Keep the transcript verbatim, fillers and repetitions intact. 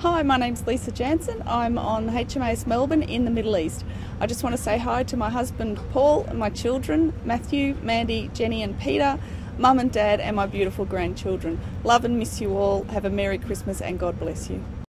Hi, my name's Lisa Jansen. I'm on H M A S Melbourne in the Middle East. I just want to say hi to my husband Paul and my children Matthew, Mandy, Jenny and Peter, Mum and Dad and my beautiful grandchildren. Love and miss you all. Have a Merry Christmas and God bless you.